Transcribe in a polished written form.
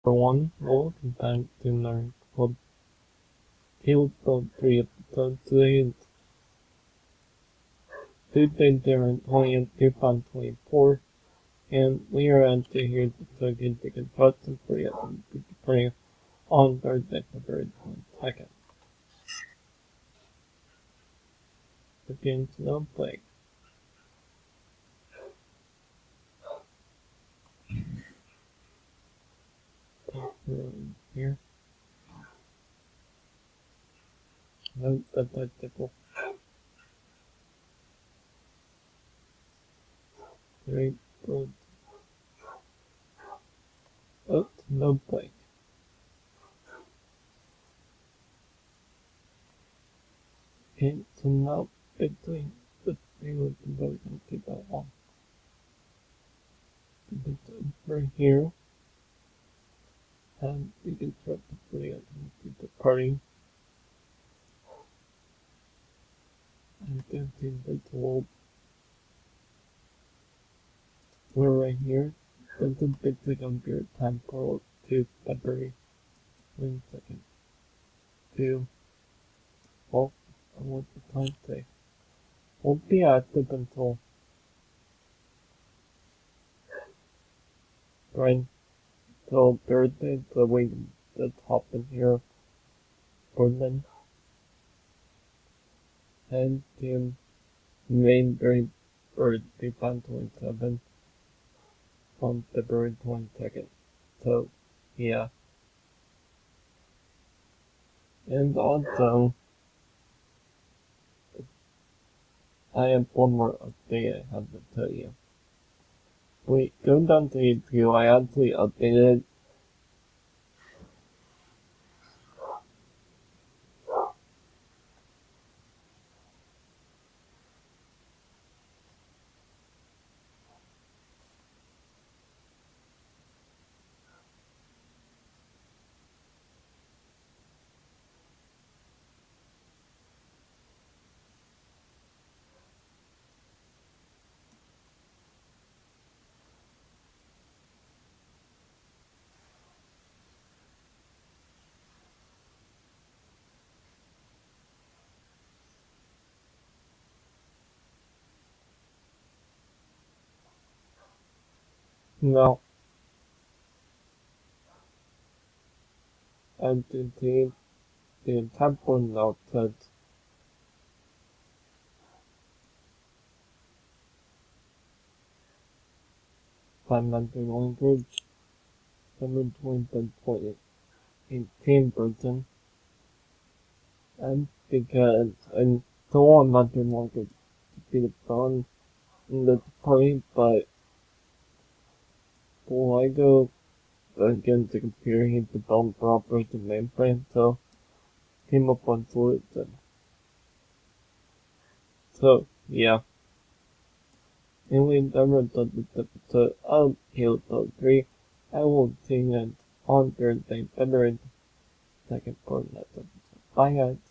Everyone, welcome back to our club field of 3 episode. Tuesday, January 20th, 2024, and we are actually here to talk into construction for the free on Thursday, February 22nd. Begin snowflake. Here. Note the testicle. Great good. Oh, snowflake. It's not between the field and those and people on. It's over here. And we can start to play it into the party. And then see the tool. We're right here. This is basically gonna be our time portal to February. 1 second. 2. Well, I want the time say. Won't be active until right till Thursday, so we can just hop in here for then. And to main very bird 2027 on February 22nd. So, yeah. And also, I have one more update I have to tell you. Wait, go down to YouTube, I actually updated. No, and the example note said financial language 720.18 version, and because I don't want financial language to be the fun in the party, but before I go against the computer, he developed for operation mainframe, so came up on solution. So, yeah. Anyway, that was this episode of Halo 3. I will see you on Thursday, February 2nd for the next episode. Bye guys.